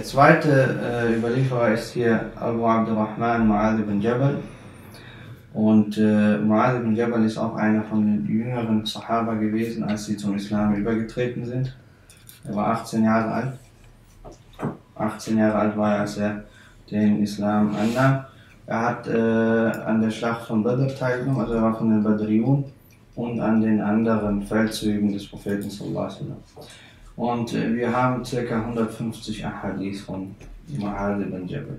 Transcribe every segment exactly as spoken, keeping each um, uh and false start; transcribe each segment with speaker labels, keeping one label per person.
Speaker 1: zweite äh, Überlieferer ist hier Abu Abdurrahman Mu'adh ibn Jabal. Und äh, Mu'adh ibn Jabal ist auch einer von den jüngeren Sahaba gewesen, als sie zum Islam übergetreten sind. Er war achtzehn Jahre alt. achtzehn Jahre alt war er, als er den Islam annahm. Er hat äh, an der Schlacht von Badr teilgenommen, also er war von den Badriyun, und an den anderen Feldzügen des Propheten sallallahu alaihi wasallam. Und äh, wir haben ca. hundertfünfzig Ahadith von Mu'adh ibn Jabal.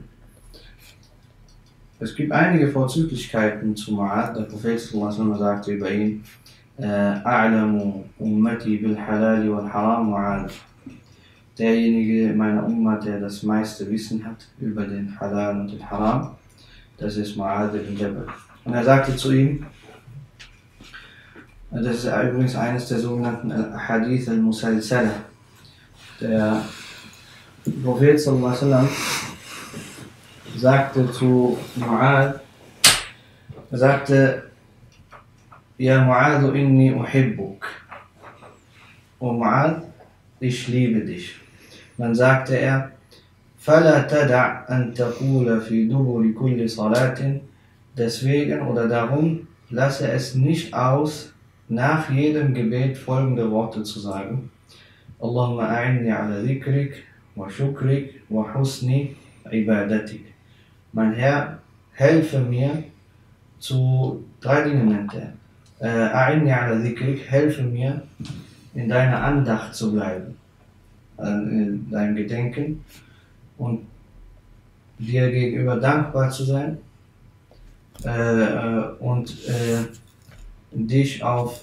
Speaker 1: Es gibt einige Vorzüglichkeiten zu Mu'adh. Der Prophet sallallahu alaihi wasallam sagte über ihn: A'lamu ummati bil halali wal haram Mu'adh. Derjenige meiner Umma, der das meiste Wissen hat über den Halal und den Haram, das ist Mu'adh ibn Jabal. Und er sagte zu ihm, das ist übrigens eines der sogenannten Hadith al-Musalsala. Der Prophet sallallahu alaihi wasallam sagte zu Mu'adh, er sagte: Ja Mu'adh, inni uhibbuk. O Mu'adh, ich liebe dich. Dann sagte er: فَلَا تَدَعْ أَن تَقُولَ فِي دُبُرِ كُلِّ صَلَاةٍ. Deswegen oder darum, lasse es nicht aus, nach jedem Gebet folgende Worte zu sagen: Allahumma a'inni ala dhikrik wa shukrik wa husni ibadatik. Mein Herr, helfe mir zu drei Dingen, nennt er. A'inni ala dhikrik, helfe mir, in deiner Andacht zu bleiben, in deinem Gedenken und dir gegenüber dankbar zu sein äh, und äh, dich auf,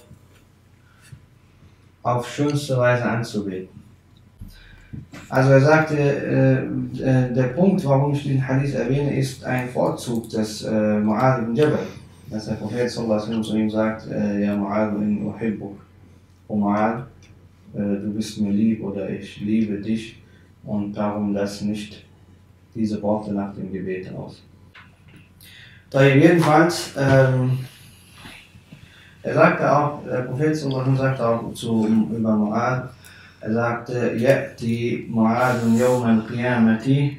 Speaker 1: auf schönste Weise anzubeten. Also er sagte, äh, äh, der Punkt, warum ich den Hadith erwähne, ist ein Vorzug des äh, Mu'adh ibn Jabal, dass der Prophet sallallahu alaihi wasallam zu ihm sagt: äh, Ja Mu'adh, inni uhibbuk. O Mu'adh, äh, du bist mir lieb oder ich liebe dich, und darum lass nicht diese Worte nach dem Gebet aus. Da jedenfalls, ähm, er sagte auch, der Prophet sagte auch zu, über Mu'adh, er sagte: Ya'ti Mu'adh yawm al-qiyamati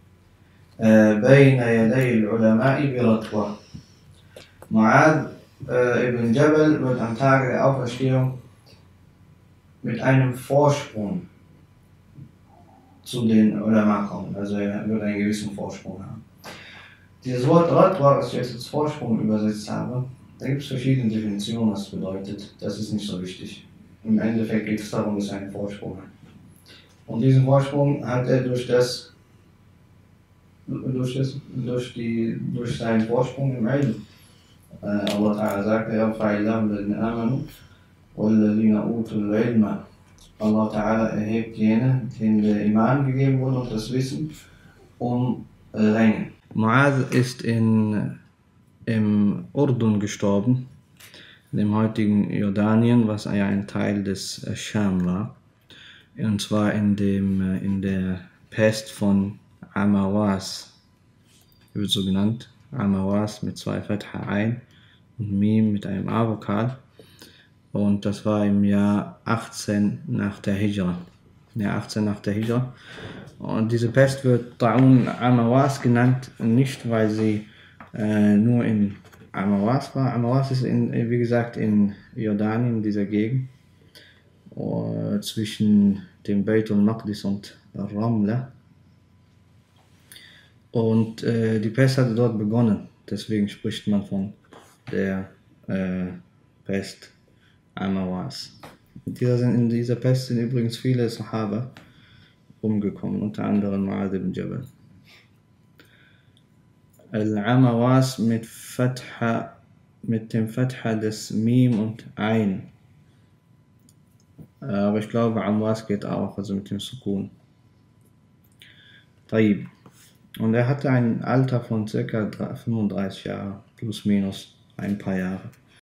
Speaker 1: bayna yaday al-ulama'i bi ratwa. Mu'adh äh, ibn Jabal wird am Tage der Auferstehung mit einem Vorsprung zu den Ulama kommen, also er wird einen gewissen Vorsprung haben. Dieses Wort Ratwa, was ich jetzt als Vorsprung übersetzt habe, da gibt es verschiedene Definitionen, was es bedeutet. Das ist nicht so wichtig. Im Endeffekt geht es darum, dass er einen Vorsprung hat. Und diesen Vorsprung hat er durch das, durch, das, durch, die, durch seinen Vorsprung im Ilm. Äh, Allah Ta'ala sagt: Ja, fa'illahu ladina amanu walladina utul ilma. Allah Ta'ala erhebt jene, denen der Iman gegeben wurde und das Wissen, um Ränge. Mu'adh ist in, im Urdun gestorben, dem heutigen Jordanien, was ja ein Teil des Scham war. Und zwar in, dem, in der Pest von Amawas, wird so genannt, Amawas mit zwei Fatha ein und Mim mit einem A-Vokal. Und das war im Jahr achtzehn nach der Hijra. Ja, achtzehn nach der Hijra. Und diese Pest wird Ta'un Amawas genannt, nicht weil sie äh, nur in Amawas war. Amawas ist, in, wie gesagt, in Jordanien, in dieser Gegend, uh, zwischen dem Beit al-Maqdis und Ramla. Und äh, die Pest hatte dort begonnen, deswegen spricht man von der äh, Pest Amawas. In dieser Pest sind übrigens viele Sahaba umgekommen, unter anderem Mu'adh ibn Jabal. Al-Amawas mit Fatha, mit dem Fatha des Mim und Ein. Aber ich glaube, Amawas geht auch, also mit dem Sukun. Taib. Und er hatte ein Alter von ca. fünfunddreißig Jahren, plus minus ein paar Jahre.